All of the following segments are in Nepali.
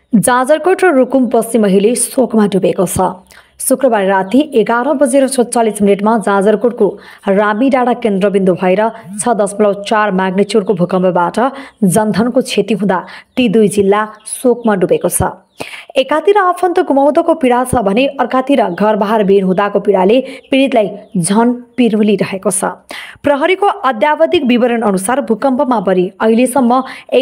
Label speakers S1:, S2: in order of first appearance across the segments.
S1: जाजरकोट र रुकुम पश्चिम अहिले शोकमा डुबेको छ। शुक्रबार राति 11:47 जाजरकोटको रामी डाँडा केन्द्रबिन्दु भएर 6.4 म्याग्निच्युडको भूकम्पबाट जनधनको क्षति हुँदा ती दुई जिल्ला शोकमा डुबेको छ। एकातिर आफन्त गुमाउँदाको पीडा छ भने अर्कातिर घर बाहिर बेर हुँदाको पीडाले पीडितलाई झन पिरुलिरहेको छ। प्रहरीको अद्यावधिक विवरण अनुसार भूकम्पमा परि अहिलेसम्म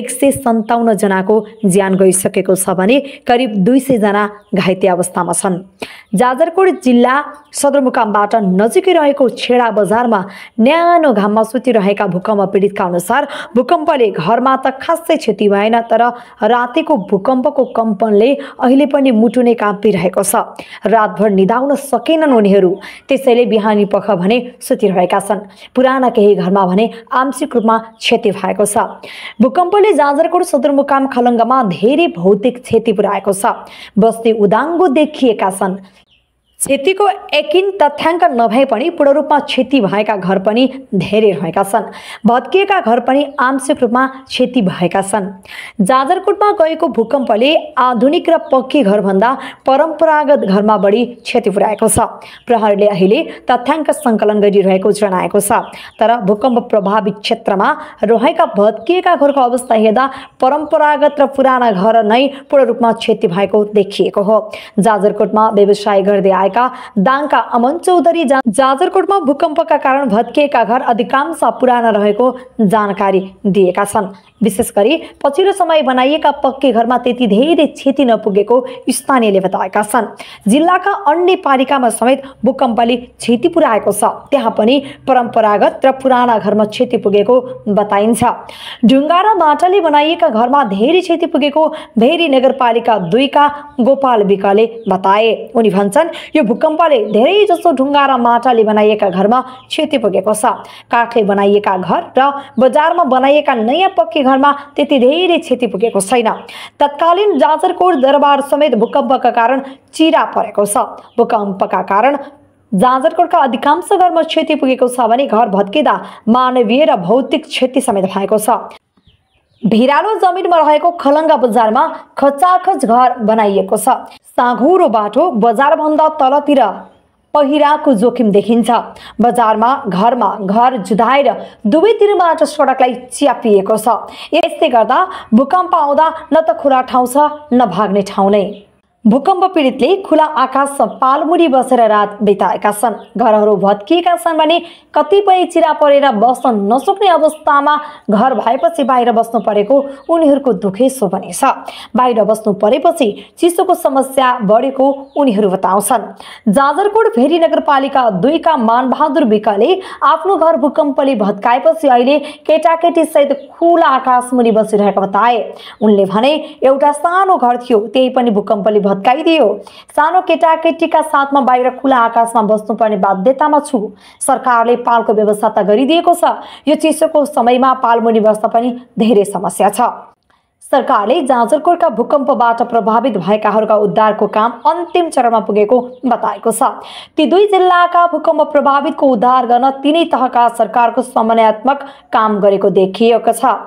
S1: 157 जनाको ज्यान गइसकेको छ भने करिब 200 जना घाइते अवस्थामा छन्। जाजरकोट जिल्ला सदरमुकामबाट नजिकै रहेको छेडा बजारमा न्यानो घाममा सुतिरहेका भूकम्प पीडितका अनुसार भूकम्पले घरमा त खासै क्षति भएन, तर रातिको भूकम्पको कम्पनले अहिले पनि मुटु नै काँपिरहेको छ। रातभर निदाउन सकेनन् उनीहरू, त्यसैले बिहानी पख भने सुतिरहेका छन्। पुराना केही घरमा भने आंशिक रूपमा क्षति भएको छ। भूकम्पले जाजरकोट सदरमुकाम खलङ्गामा धेरै भौतिक क्षति पुर्याएको छ। बस्ती उदाङ्गो देखिएका छन्। क्षतिको एकिन तथ्याङ्क नभए पनि पूर्ण रूपमा क्षति भएका घर पनि धेरै रहेका छन्। भत्किएका घर पनि आंशिक रूपमा क्षति भएका छन्। जाजरकोटमा गएको भूकम्पले आधुनिक र पक्की घरभन्दा परम्परागत घरमा बढी क्षति पुर्याएको छ। प्रहरीले अहिले तथ्याङ्क सङ्कलन गरिरहेको जनाएको छ। तर भूकम्प प्रभावित क्षेत्रमा रहेका भत्किएका घरको अवस्था हेर्दा परम्परागत र पुराना घर नै पूर्ण रूपमा क्षति भएको देखिएको हो। जाजरकोटमा व्यवसाय गर्दै दाङका अमन चौधरी जाजरकोटमा भूकम्पका कारण भत्किएका घर अधिकांश पुराना रहेको जानकारी दिएका छन्। विशेष गरी पछिल्लो समय बनाइएका पक्की घरमा त्यति धेरै क्षति नपुगेको स्थानीयले बताएका छन्। जिल्लाका अन्य पालिकामा समेत भूकम्पले क्षति पुर्याएको छ, त्यहाँ पनि परम्परागत र पुराना घरमा क्षति पुगेको बताइन्छ। ढुङ्गा र माटाले बनाइएका घरमा धेरै क्षति पुगेको भेरी नगरपालिका 2 का गोपाल विकले बताए। उनी भन्छन्, यो भूकम्पले धेरै जसो ढुङ्गा र माटाले बनाइएका घरमा क्षति पुगेको छ। काठले बनाइएका घर र बजारमा बनाइएका नयाँ पक्की घरमा त्यति धेरै क्षति पुगेको छैन। तत्कालीन जाजरकोट दरबार समेत भूकम्पका कारण चिरा परेको छ। भूकम्पका कारण जाजरकोटका अधिकांश घरमा क्षति पुगेको छ भने घर भत्किँदा मानवीय र भौतिक क्षति समेत भएको छ। भिरालो जमिनमा रहेको खलङ्गा बजारमा खचाखच घर बनाइएको छ। साँघुरो बाटो बजारभन्दा तलतिर पहिराको जोखिम देखिन्छ। बजारमा घरमा घर जुधाएर दुवैतिरबाट सडकलाई च्यापिएको छ। यसले गर्दा भूकम्प आउँदा न त खुला ठाउँ छ न भाग्ने ठाउँ नै। भूकम्प पीडितले खुला आकाशमा पालमुरी बसेर रात बिताएका छन्। घरहरू भत्किएका छन् भने कतिपय चिरा परेर बस्न नसक्ने अवस्थामा घर भएपछि बाहिर बस्नु परेको उनीहरूको दुखेसो पनि छ। बाहिर बस्नु परेपछि चिसोको समस्या बढेको उनीहरू बताउँछन्। जाजरकोट भेरी नगरपालिका 2 का मानबहादुर विकले आफ्नो घर भूकम्पले भत्काएपछि अहिले केटाकेटी सहित खुला आकाशमुनि बसिरहेका बताए। उनले भने, एउटा सानो घर थियो, त्यही पनि भूकम्पले भत्काइदियो। सानो केटाकेटीका साथमा बाहिर खुला आकाशमा बस्नुपर्ने बाध्यतामा छु। सरकारले पालको व्यवस्था त गरिदिएको छ, यो चिसोको समयमा पालमुनि बस्न पनि धेरै समस्या छ। सरकारले जाजरकोटका भूकम्पबाट प्रभावित भएकाहरूका उद्धारको काम अन्तिम चरणमा पुगेको बताएको छ। ती दुई जिल्लाका भूकम्प प्रभावितको उद्धार गर्न तीनै तहका सरकारको समन्वयात्मक काम गरेको देखिएको छ।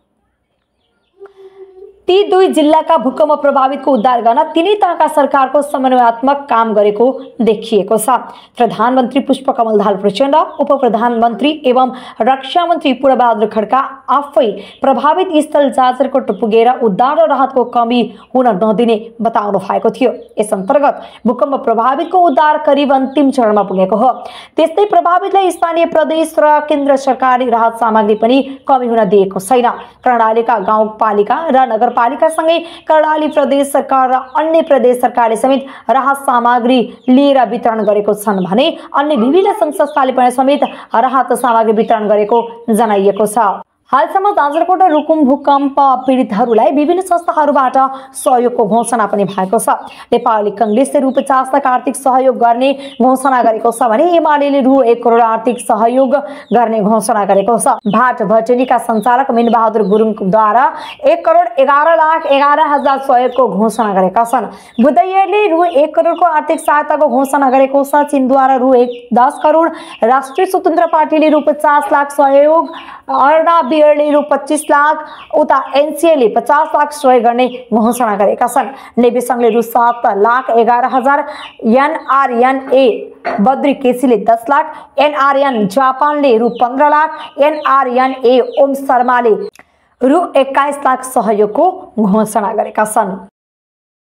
S1: ती दुई जिल्लाका भूकम्प प्रभावितको उद्धार गर्न तीनै तहका सरकारको समन्वयात्मक काम गरेको देखिएको छ। प्रधानमन्त्री पुष्पकमल दाहाल प्रचण्ड, उप प्रधानमन्त्री एवं रक्षा मन्त्री पूर्णबहादुर खड्का आफै प्रभावित स्थल जाजरकोट पुगेर उद्धार र राहतको कमी हुन नदिने बताउनु भएको थियो। यस अन्तर्गत भूकम्प प्रभावितको उद्धार करिब अन्तिम चरणमा पुगेको हो। त्यस्तै प्रभावितलाई स्थानीय, प्रदेश र केन्द्र सरकारले राहत सामग्री पनि कमी हुन दिएको छैन। कर्णालीका गाउँपालिका र नगरपालिकासँगै कर्णाली प्रदेश सरकार र अन्य प्रदेश सरकारले समेत राहत सामग्री लिएर वितरण गरेको छन् भने अन्य विभिन्न सङ्घ संस्थाले पनि समेत राहत सामग्री वितरण गरेको जनाइएको छ। हालसम्म जाजरकोट र रुकुम भूकम्प पीडितहरूलाई विभिन्न संस्थाहरूबाट सहयोगको घोषणा पनि भएको छ। नेपाली कांग्रेसले रु 50 लाख आर्थिक सहयोग गर्ने घोषणा गरेको छ भने एमालेले रु 1 करोड आर्थिक सहयोग गर्ने घोषणा गरेको छ। भाट भट्टेनीका सञ्चालक मिनबहादुर गुरुङद्वारा 1 करोड 11 लाख 11 हजार सहयोगको घोषणा गरेका छन्। बुद्धैयरले रु 1 करोडको आर्थिक सहायताको घोषणा गरेको छ। चीनद्वारा रु 10 करोड, राष्ट्रिय स्वतन्त्र पार्टीले रु 50 लाख सहयोग, अर्णा एयरले रु 25 लाख, उता एनसीएले 50 लाख सहयोग गर्ने घोषणा गरेका छन्। नेभी संघले रु 7,11,000, एनआरएनए बद्री केसीले 10 लाख, एनआरएन जापानले रु 15 लाख, एनआरएनए ओम शर्माले रु 21 लाख सहयोगको घोषणा गरेका छन्।